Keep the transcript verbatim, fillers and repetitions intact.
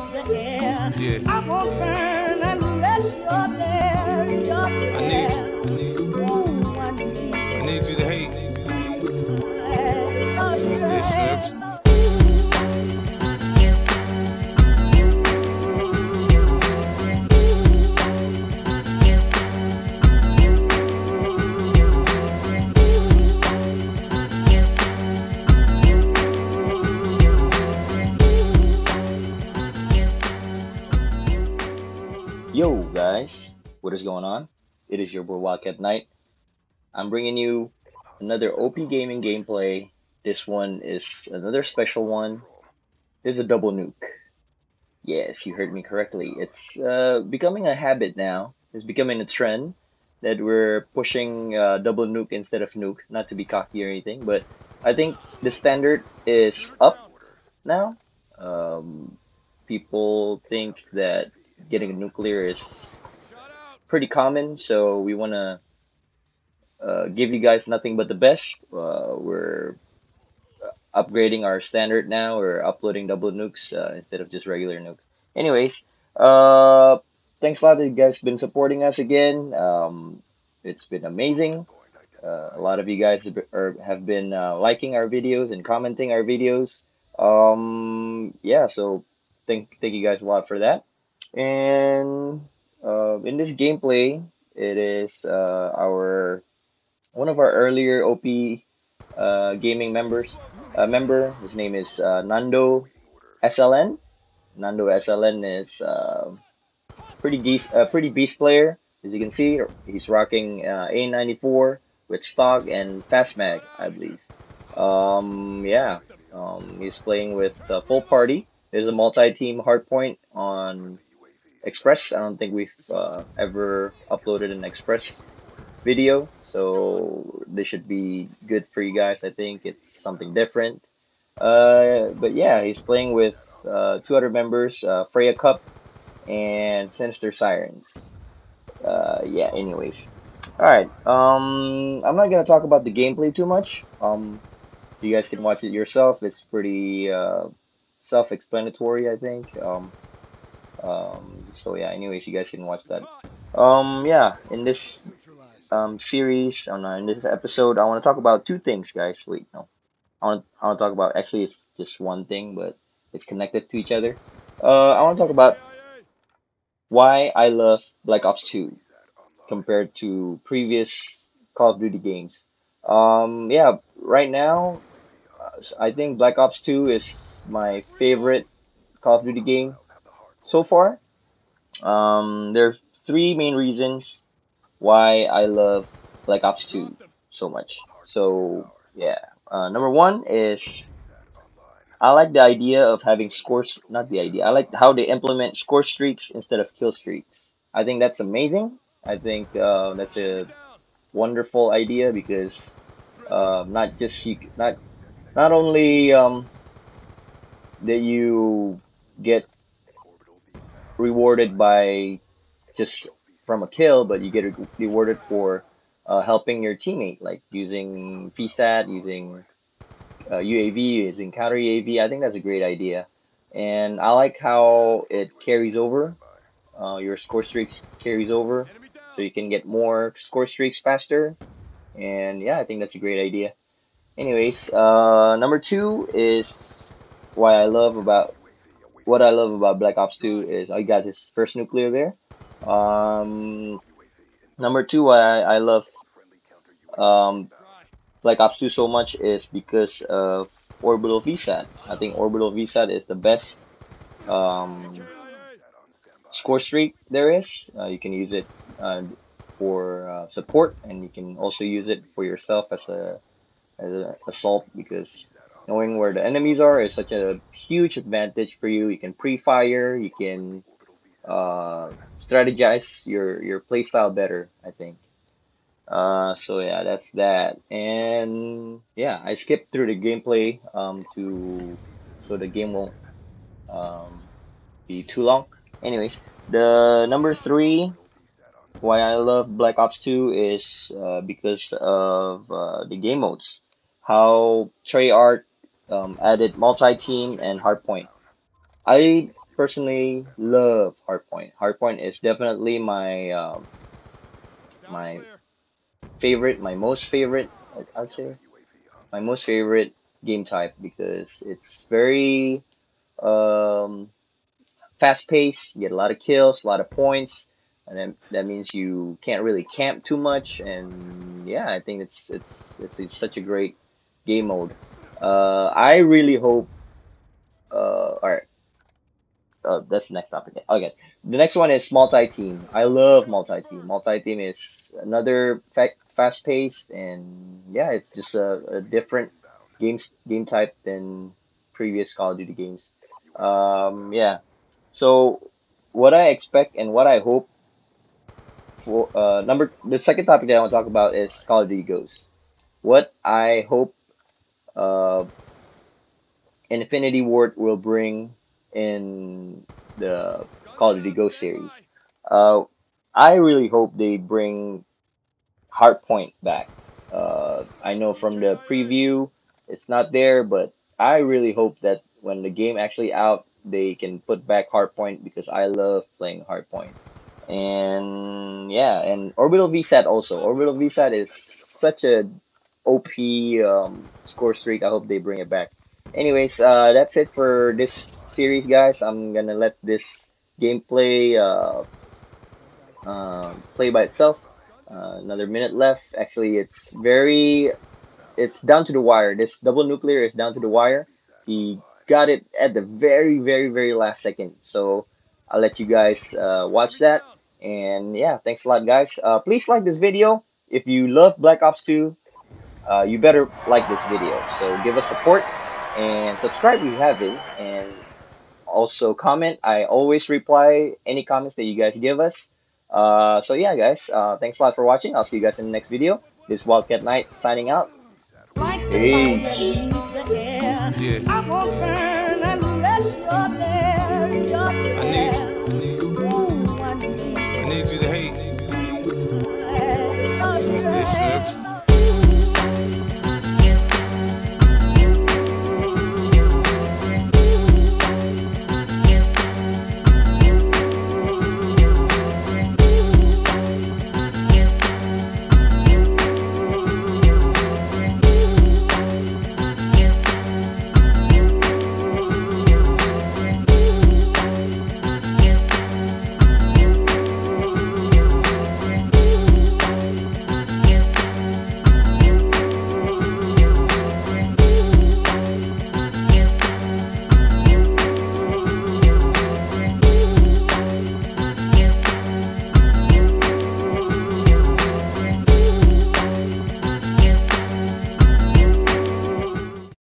fills the air. Yeah. I won't burn unless you're there. You're there. I need you. I need you. Ooh, I need I need you to hate. you. Use this strips. Yo guys, what is going on? It is your boy wildcat-knight. I'm bringing you another O P gaming gameplay. This one is another special one. This is a double nuke. Yes, you heard me correctly. It's uh, becoming a habit now. It's becoming a trend that we're pushing uh, double nuke instead of nuke. Not to be cocky or anything, but I think the standard is up now. Um, people think that getting a nuclear is pretty common, so we want to uh, give you guys nothing but the best. Uh, we're upgrading our standard now. We're uploading double nukes uh, instead of just regular nuke. Anyways, uh, thanks a lot that you guys been supporting us again. Um, it's been amazing. Uh, a lot of you guys have, are, have been uh, liking our videos and commenting our videos. Um, yeah, so thank thank you guys a lot for that. And uh, in this gameplay, it is uh, our one of our earlier O P uh, gaming members. Uh, member, his name is uh, NandoSln. NandoSln is uh, pretty beast, uh, pretty beast player. As you can see, he's rocking uh, A ninety-four with stock and fast mag, I believe. Um, yeah, um, he's playing with uh, full party. There's a multi-team hardpoint on Express. I don't think we've uh, ever uploaded an Express video, so this should be good for you guys. I think it's something different. Uh, but yeah, he's playing with uh, two other members, uh, Freya Cup and Sinister Sirens. Uh, yeah, anyways. Alright, um, I'm not gonna talk about the gameplay too much. Um, you guys can watch it yourself. It's pretty uh, self-explanatory, I think. Um, um, so yeah, anyways, you guys can watch that. Um, yeah, in this um series, on uh, in this episode, I want to talk about two things, guys. Wait, no, I want I want to talk about, actually it's just one thing, but it's connected to each other. Uh, I want to talk about why I love Black Ops two compared to previous Call of Duty games. Um, yeah, right now, uh, I think Black Ops two is my favorite Call of Duty game so far. Um, there are three main reasons why I love Black Ops two so much. So, yeah. Uh, number one is I like the idea of having scores, not the idea, I like how they implement score streaks instead of kill streaks. I think that's amazing. I think uh, that's a wonderful idea because uh, not just you, not not only um, that you get rewarded by just from a kill, but you get rewarded for uh, helping your teammate, like using P SAT, using uh, U A V, using counter U A V. I think that's a great idea, and I like how it carries over. Uh, your score streaks carries over, so you can get more score streaks faster. And yeah, I think that's a great idea. Anyways, uh, number two is why I love about what I love about Black Ops two is I got his first nuclear there. Um, number two, why I, I love um, Black Ops two so much is because of Orbital V SAT. I think Orbital V SAT is the best um, score streak there is. Uh, you can use it uh, for uh, support, and you can also use it for yourself as a as an assault, because knowing where the enemies are is such a huge advantage for you. You can pre-fire, you can uh, strategize your your playstyle better, I think. Uh, so yeah, that's that. And yeah, I skipped through the gameplay um to so the game won't um be too long. Anyways, the number three why I love Black Ops two is uh, because of uh, the game modes. How Treyarch um, added multi-team and hardpoint. I personally love Hardpoint. Hardpoint is definitely my um, my favorite, my most favorite, I- I'd say my most favorite game type because it's very um, fast paced. You get a lot of kills, a lot of points, and then that means you can't really camp too much. And yeah, I think it's it's it's, it's such a great game mode. Uh, I really hope. Uh, all right, uh, that's the next topic. Okay, the next one is multi-team. I love multi-team. Multi-team is another fa fast-paced, and yeah, it's just a, a different games game type than previous Call of Duty games. Um, yeah. So what I expect and what I hope for uh number the second topic that I want to talk about is Call of Duty Ghosts. What I hope uh Infinity Ward will bring in the Call of Duty Ghost series. Uh, I really hope they bring Hardpoint back. Uh, I know from the preview it's not there, but I really hope that when the game actually out, they can put back Hardpoint because I love playing Hardpoint. And yeah, and Orbital V SAT also. Orbital V SAT is such a O P um, score streak. I hope they bring it back. Anyways, uh, that's it for this series, guys. I'm gonna let this gameplay uh, um, play by itself. Uh, another minute left. Actually, it's very, it's down to the wire. This double nuclear is down to the wire. He got it at the very, very, very last second. So I'll let you guys uh, watch that. And yeah, thanks a lot, guys. Uh, please like this video. If you love Black Ops two, uh, you better like this video. So give us support and subscribe if you haven't. And also comment. I always reply any comments that you guys give us. Uh, so yeah, guys, uh, thanks a lot for watching. I'll see you guys in the next video. This is Wildcat Knight signing out. Like the fire Peace. that leads the air. Yeah. I won't burn.